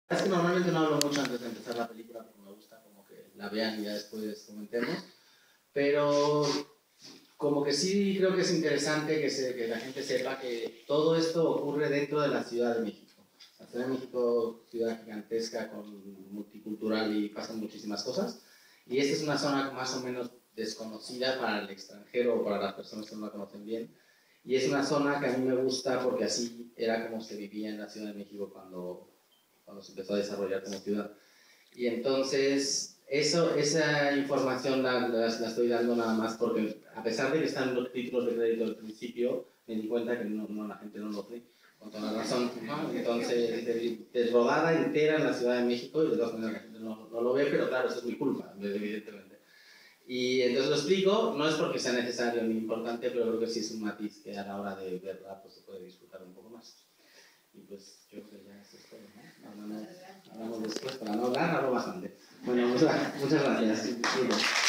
Es que normalmente no hablo mucho antes de empezar la película porque me gusta como que la vean y ya después comentemos, pero como que sí creo que es interesante que la gente sepa que todo esto ocurre dentro de la Ciudad de México. La Ciudad de México, ciudad gigantesca, multicultural y pasan muchísimas cosas. Y esta es una zona más o menos desconocida para el extranjero o para las personas que no la conocen bien. Y es una zona que a mí me gusta porque así era como se vivía en la Ciudad de México cuando se empezó a desarrollar como ciudad. Y entonces, esa información la estoy dando nada más porque, a pesar de que están los títulos de crédito al principio, me di cuenta que la gente no lo ve, con toda la razón, ¿no? Entonces, de rodada entera en la Ciudad de México, y de todas maneras la gente no lo ve, pero claro, eso es mi culpa, evidentemente. Y entonces lo explico, no es porque sea necesario ni importante, pero creo que sí es un matiz que a la hora de verla pues, se puede disfrutar un poco más. Y pues yo creo que ya eso es todo, ¿no? Hablamos después para no hablar, hablo bastante. Bueno, muchas gracias.